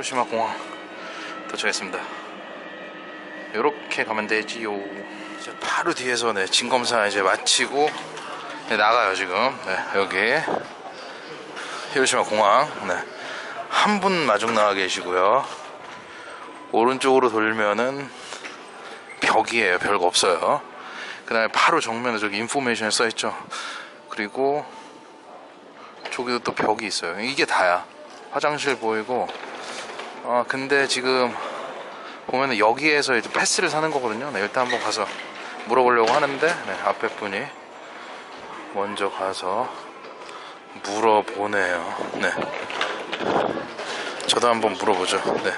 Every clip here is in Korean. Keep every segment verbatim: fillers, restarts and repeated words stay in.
히로시마 공항 도착했습니다. 요렇게 가면 되지요. 이제 바로 뒤에서 네, 진검사 이제 마치고 네, 나가요 지금. 네, 여기 히로시마 공항. 네, 한 분 마중 나와 계시고요. 오른쪽으로 돌면은 벽이에요. 별거 없어요. 그 다음에 바로 정면에 저기 인포메이션이 써있죠. 그리고 저기도 또 벽이 있어요. 이게 다야. 화장실 보이고. 아 근데 지금 보면은 여기에서 이제 패스를 사는 거거든요. 네, 일단 한번 가서 물어보려고 하는데 네, 앞에 분이 먼저 가서 물어보네요. 네, 저도 한번 물어보죠. 네,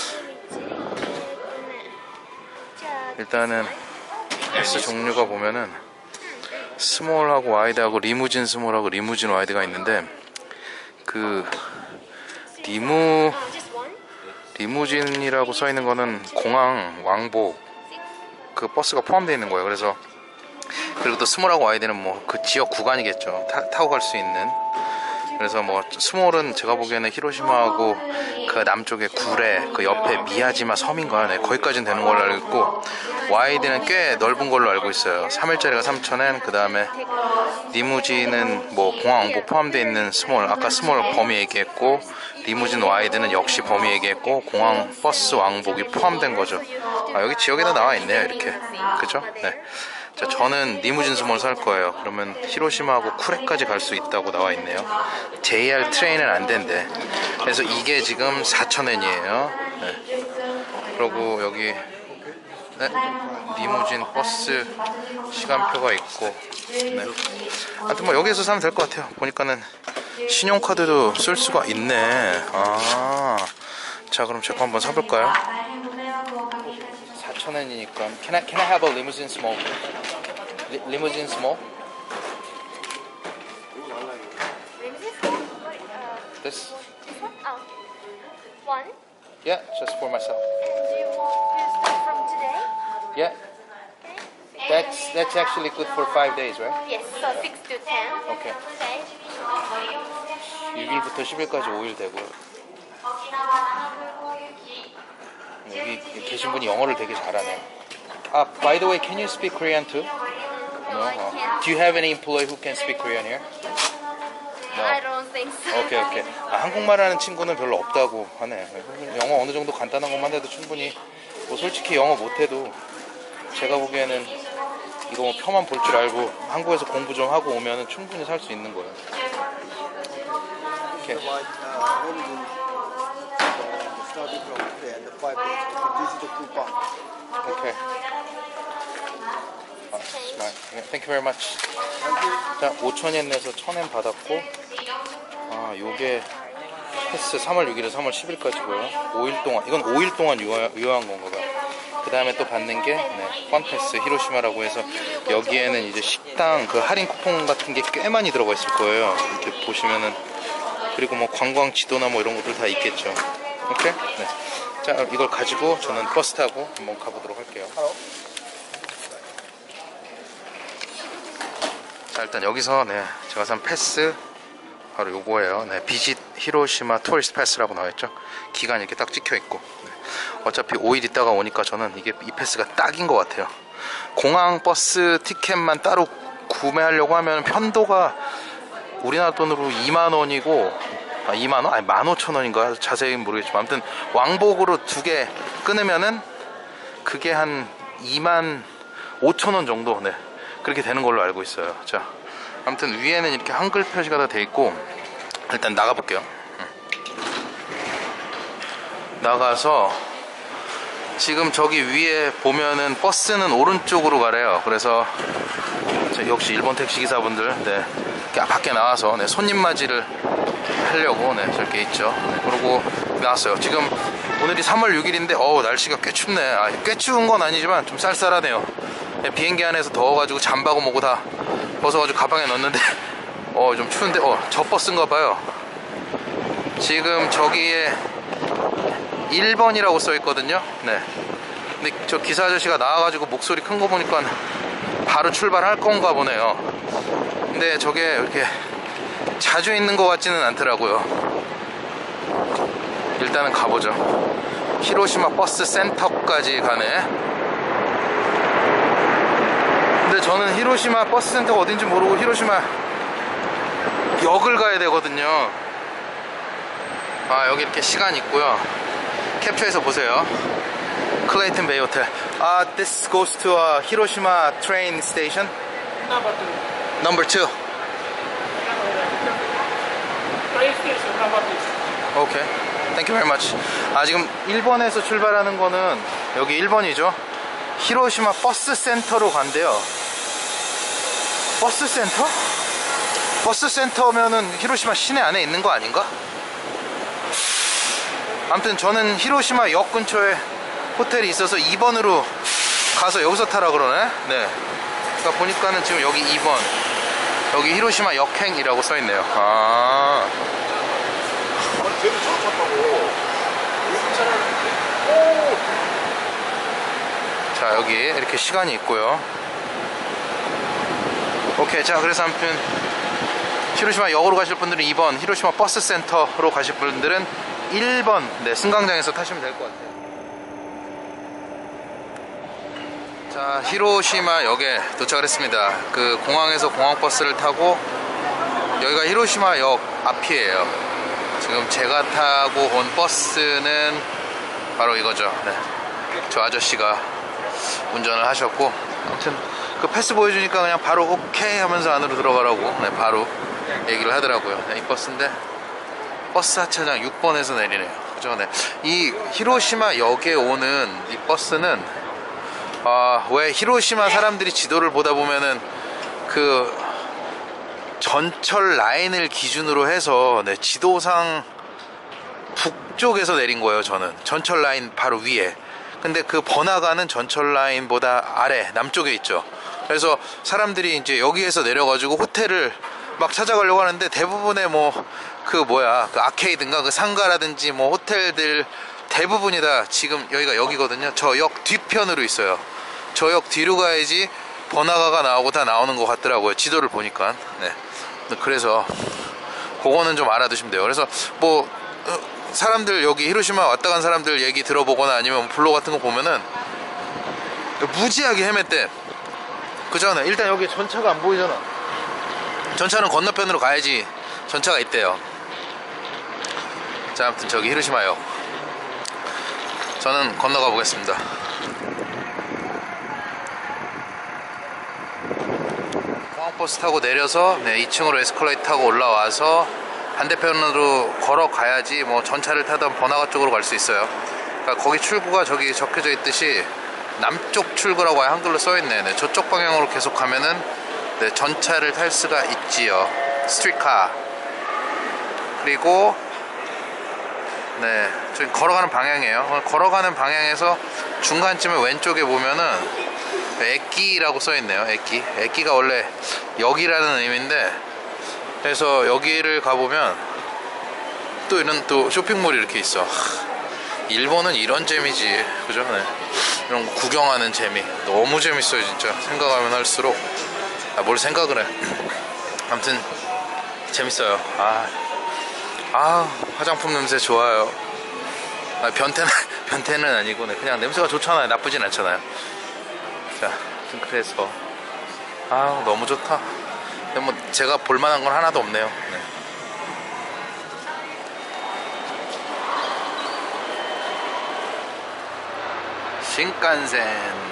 일단은 패스 종류가 보면은 스몰하고 와이드하고 리무진 스몰하고 리무진 와이드가 있는데 그 리무 리무진이라고 써 있는 거는 공항 왕복 그 버스가 포함되어 있는 거예요. 그래서 그리고 또 스몰하고 와이드는 뭐 그 지역 구간이겠죠. 타, 타고 갈 수 있는. 그래서 뭐 스몰은 제가 보기에는 히로시마하고 그 남쪽에 구레 그 옆에 미야지마 섬인가요? 네, 거기까지는 되는 걸로 알고 있고, 와이드는 꽤 넓은 걸로 알고 있어요. 삼 일짜리가 삼천 엔, 그 다음에 리무진은 뭐 공항 왕복 포함되어 있는 스몰, 아까 스몰 범위 얘기했고, 리무진 와이드는 역시 범위 얘기했고, 공항 버스 왕복이 포함된 거죠. 아, 여기 지역에다 나와 있네요, 이렇게. 그죠? 네. 자, 저는 리무진 스몰 살 거예요. 그러면 히로시마하고 쿠레까지 갈 수 있다고 나와 있네요. 제이알 트레인은 안 된대. 그래서 이게 지금 사천 엔이에요. 네. 그리고 여기 네, 리무진 버스 시간표가 있고. 네. 하여튼 뭐 여기에서 사면 될 것 같아요. 보니까는 신용카드도 쓸 수가 있네. 아, 자 그럼 제 거 한번 사볼까요? 사천 엔이니까. Can I, can I have a limousine small? Li, limousine small? This? This one? Oh. One? Yeah, just for myself. And do you want your stuff from today? Yeah, Okay. that's that's actually good for five days, right? Yes, so six to ten. Okay. Okay. 육 일부터 십 일까지 오 일 되고요. 여기 계신 분이 영어를 되게 잘하네요. 아, by the way, can you speak Korean too? No. 어. Do you have any employee who can speak Korean here? I don't think so. 오케이 오케이. 아, 한국말 하는 친구는 별로 없다고 하네. 영어 어느 정도 간단한 것만 해도 충분히. 뭐 솔직히 영어 못해도 제가 보기에는 이거 뭐 표만 볼 줄 알고 한국에서 공부 좀 하고 오면은 충분히 살 수 있는 거예요. 오케이. 오케이. 아, Thank you very much. 자, 오천 엔 내서 천 엔 받았고, 아, 요게 패스 삼월 육 일에서 삼월 십 일까지고요. 오 일 동안, 이건 오 일 동안 유효, 유효한 건가 봐요. 그 다음에 또 받는 게, 네, 펀패스 히로시마라고 해서 여기에는 이제 식당 그 할인 쿠폰 같은 게 꽤 많이 들어가 있을 거예요. 이렇게 보시면은. 그리고 뭐 관광 지도나 뭐 이런 것들 다 있겠죠. 오케이? 네. 자, 이걸 가지고 저는 버스 타고 한번 가보도록 할게요. 자, 일단 여기서 네, 제가 산 패스 바로 요거예요. 네, 비짓 히로시마 투어리스트 패스라고 나와있죠. 기간 이렇게 딱 찍혀있고. 네. 어차피 오 일 있다가 오니까 저는 이게 이 패스가 딱인 것 같아요. 공항 버스 티켓만 따로 구매하려고 하면 편도가 우리나라 돈으로 이만 원이고, 아, 이만 원? 아니 만 오천 원인가? 자세히 모르겠지만 아무튼 왕복으로 두 개 끊으면은 그게 한 이만 오천 원 정도, 네, 그렇게 되는 걸로 알고 있어요. 자, 아무튼 위에는 이렇게 한글 표시가 다 돼 있고, 일단 나가 볼게요. 나가서 지금 저기 위에 보면은 버스는 오른쪽으로 가래요. 그래서 역시 일본 택시 기사분들, 네, 밖에 나와서 네, 손님 맞이를 하려고 네, 저렇게 있죠. 네, 그러고 나왔어요. 지금 오늘이 삼월 육 일인데 어우, 날씨가 꽤 춥네. 아, 꽤 추운 건 아니지만 좀 쌀쌀하네요. 네, 비행기 안에서 더워가지고 잠바고 뭐고 다 벗어가지고 가방에 넣었는데 어, 좀 추운데. 어, 저 버스인가 봐요. 지금 저기에 일 번이라고 써 있거든요. 네. 근데 저 기사 아저씨가 나와가지고 목소리 큰 거 보니까 바로 출발할 건가 보네요. 근데 저게 이렇게 자주 있는 것 같지는 않더라고요. 일단은 가보죠. 히로시마 버스 센터까지 가네. 근데 저는 히로시마 버스 센터가 어딘지 모르고 히로시마 역을 가야 되거든요. 아, 여기 이렇게 시간 있고요. 캡처해서 보세요. 클레이튼 베이 호텔. 아, this goes to a Hiroshima train station. Number two. Number two. Train station number two. 오케이. Thank you very much. 아, 지금 일 번에서 출발하는 거는 여기 일 번이죠. 히로시마 버스 센터로 간대요. 버스 센터? 버스 센터면은 히로시마 시내 안에 있는 거 아닌가? 아무튼 저는 히로시마 역 근처에 호텔이 있어서 이 번으로 가서 여기서 타라 그러네. 네. 그러니까 보니까는 지금 여기 이 번, 여기 히로시마 역행이라고 써있네요. 아. 아니 쟤는 처음 탔다고. 여기 차를. 오. 자, 여기 이렇게 시간이 있고요. 오케이. 자, 그래서 아무튼 히로시마 역으로 가실 분들은 이 번, 히로시마 버스 센터로 가실 분들은 일 번, 네, 승강장에서 타시면 될 것 같아요. 자, 히로시마 역에 도착을 했습니다. 그 공항에서 공항버스를 타고 여기가 히로시마 역 앞이에요. 지금 제가 타고 온 버스는 바로 이거죠. 네. 저 아저씨가 운전을 하셨고, 아무튼 그 패스 보여주니까 그냥 바로 오케이 하면서 안으로 들어가라고, 네, 바로 얘기를 하더라고요. 네, 이 버스인데 버스 하차장 육 번에서 내리네요. 그죠? 네. 이 히로시마 역에 오는 이 버스는 아, 왜 히로시마 사람들이 지도를 보다 보면은 그 전철 라인을 기준으로 해서, 네, 지도상 북쪽에서 내린 거예요. 저는 전철 라인 바로 위에. 근데 그 번화가는 전철 라인보다 아래 남쪽에 있죠. 그래서 사람들이 이제 여기에서 내려가지고 호텔을 막 찾아가려고 하는데 대부분의 뭐 그 뭐야 그 아케이드인가 그 상가라든지 뭐 호텔들 대부분이 다 지금 여기가 여기거든요. 저 역 뒤편으로 있어요. 저 역 뒤로 가야지 번화가가 나오고 다 나오는 것 같더라고요. 지도를 보니까. 네. 그래서 그거는 좀 알아두시면 돼요. 그래서 뭐 사람들 여기 히로시마 왔다 간 사람들 얘기 들어보거나 아니면 블로그 같은 거 보면은 무지하게 헤맸대. 그죠? 네. 일단 여기 전차가 안 보이잖아. 전차는 건너편으로 가야지 전차가 있대요. 자, 아무튼 저기 히로시마역 저는 건너가 보겠습니다. 공항버스 타고 내려서, 네, 이 층으로 에스컬레이터 타고 올라와서 반대편으로 걸어가야지 뭐 전차를 타던 번화가 쪽으로 갈 수 있어요. 그러니까 거기 출구가 저기 적혀져 있듯이 남쪽 출구라고 한글로 써있네. 네, 저쪽 방향으로 계속 가면은, 네, 전차를 탈 수가 있지요. 스트리트카. 그리고 네, 저기 걸어가는 방향이에요. 걸어가는 방향에서 중간쯤에 왼쪽에 보면은 에끼라고 써있네요. 에끼. 에끼가 원래 역이라는 의미인데, 그래서 여기를 가보면 또 이런 또 쇼핑몰이 이렇게 있어. 일본은 이런 재미지. 그죠? 네. 이런 거 구경하는 재미 너무 재밌어요. 진짜 생각하면 할수록. 아, 뭘 생각을 해. 아무튼 재밌어요. 아, 아, 화장품 냄새 좋아요. 아, 변태는 변태는 아니고, 네, 그냥 냄새가 좋잖아요. 나쁘진 않잖아요. 자, 그래서 아, 너무 좋다. 근데 뭐 제가 볼만한 건 하나도 없네요. 네. 신칸센.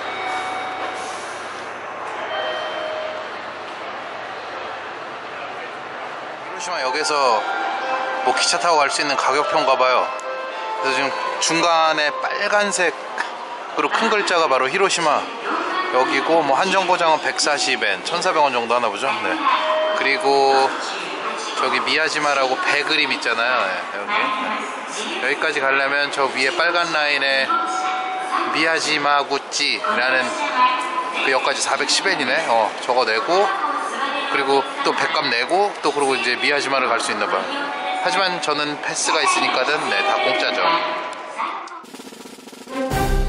히로시마 역에서 뭐 기차 타고 갈 수 있는 가격표인가 봐요. 그래서 지금 중간에 빨간색으로 큰 글자가 바로 히로시마 역이고, 뭐 한정거장은 백사십 엔, 천사백 원 정도 하나 보죠. 네. 그리고 저기 미야지마라고 배 그림 있잖아요. 네, 여기. 네. 여기까지 가려면 저 위에 빨간 라인에 미야지마구찌라는 그 역까지 사백십 엔이네. 어, 저거 내고, 그리고 또 백값 내고, 또 그러고 이제 미야지마를 갈 수 있나 봐요. 하지만 저는 패스가 있으니까는, 네, 다 공짜죠.